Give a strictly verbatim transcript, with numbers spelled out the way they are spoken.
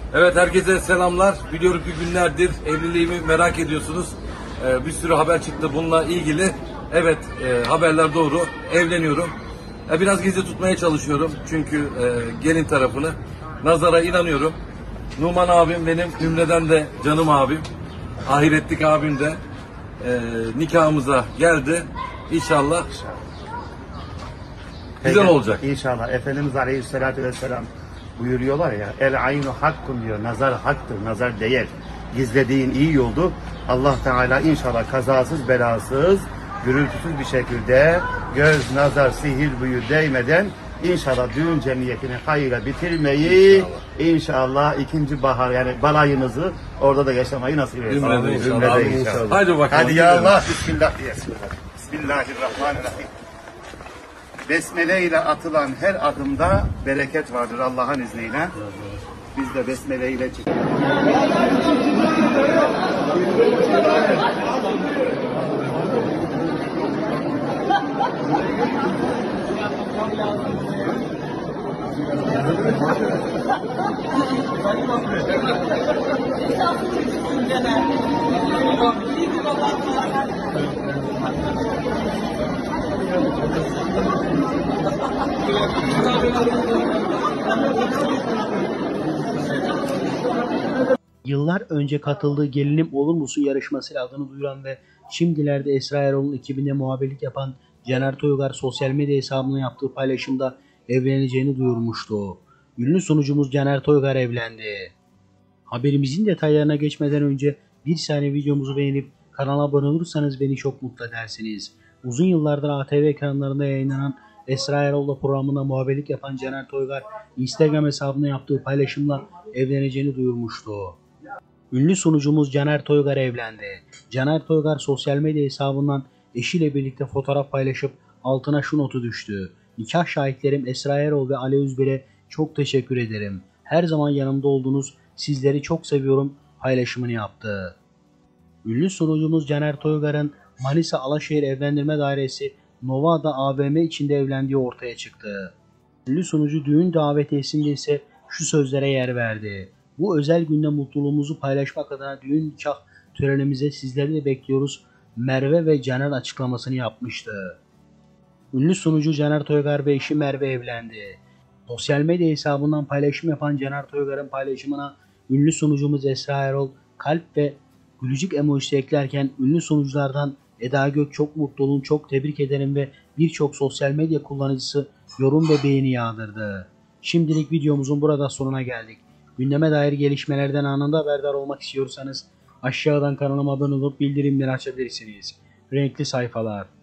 Evet, herkese selamlar. Biliyorum ki günlerdir evliliğimi merak ediyorsunuz. Ee, bir sürü haber çıktı bununla ilgili. Evet, e, haberler doğru. Evleniyorum. E, biraz gizli tutmaya çalışıyorum. Çünkü e, gelin tarafını. Nazara inanıyorum. Numan abim benim Ümre'den de canım abim. Ahiretlik abim de e, nikahımıza geldi. İnşallah güzel olacak. İnşallah. Efendimiz Aleyhisselatü Vesselam buyuruyorlar ya, el aynu hakkun diyor, nazar haktır, nazar değer. Gizlediğin iyi yoldu. Allah Teala inşallah kazasız belasız, gürültüsüz bir şekilde göz, nazar, sihir, büyü değmeden inşallah düğün cemiyetini hayırla bitirmeyi, inşallah, inşallah ikinci bahar yani balayınızı orada da yaşamayı nasip etsin. Ümrede inşallah. Ümrede inşallah. Hadi bakalım. Hadi ya Allah. Bismillah diyesin. Bismillahirrahmanirrahim. Besmele ile atılan her adımda bereket vardır Allah'ın izniyle. Biz de besmele ile çıkıyoruz. Yıllar önce katıldığı Gelinim Olur Musun yarışmasıyla adını duyuran ve şimdilerde Esra Erol'un ekibinde muhabirlik yapan Caner Toygar sosyal medya hesabına yaptığı paylaşımda evleneceğini duyurmuştu. Ünlü sunucumuz Caner Toygar evlendi. Haberimizin detaylarına geçmeden önce bir saniye videomuzu beğenip kanala abone olursanız beni çok mutlu edersiniz. Uzun yıllardır A T V ekranlarında yayınlanan Esra Erol'la programında muhabirlik yapan Caner Toygar Instagram hesabına yaptığı paylaşımla evleneceğini duyurmuştu. Ünlü sunucumuz Caner Toygar evlendi. Caner Toygar sosyal medya hesabından eşiyle birlikte fotoğraf paylaşıp altına şu notu düştü. Nikah şahitlerim Esra Erol ve Ali Özbir'e çok teşekkür ederim. Her zaman yanımda oldunuz. Sizleri çok seviyorum paylaşımını yaptı. Ünlü sunucumuz Caner Toygar'ın Manisa Alaşehir Evlendirme Dairesi Nova'da A V M içinde evlendiği ortaya çıktı. Ünlü sunucu düğün davetiyesinde ise şu sözlere yer verdi. Bu özel günde mutluluğumuzu paylaşmak adına düğün nikah törenimize sizleri de bekliyoruz. Merve ve Caner açıklamasını yapmıştı. Ünlü sunucu Caner Toygar ve eşi Merve evlendi. Sosyal medya hesabından paylaşım yapan Caner Toygar'ın paylaşımına ünlü sunucumuz Esra Erol kalp ve gülücük emojisi eklerken ünlü sunuculardan Eda Gök çok mutlu olun, çok tebrik ederim ve birçok sosyal medya kullanıcısı yorum ve beğeni yağdırdı. Şimdilik videomuzun burada sonuna geldik. Gündeme dair gelişmelerden anında haberdar olmak istiyorsanız aşağıdan kanalıma abone olup bildirimleri açabilirsiniz. Renkli sayfalar.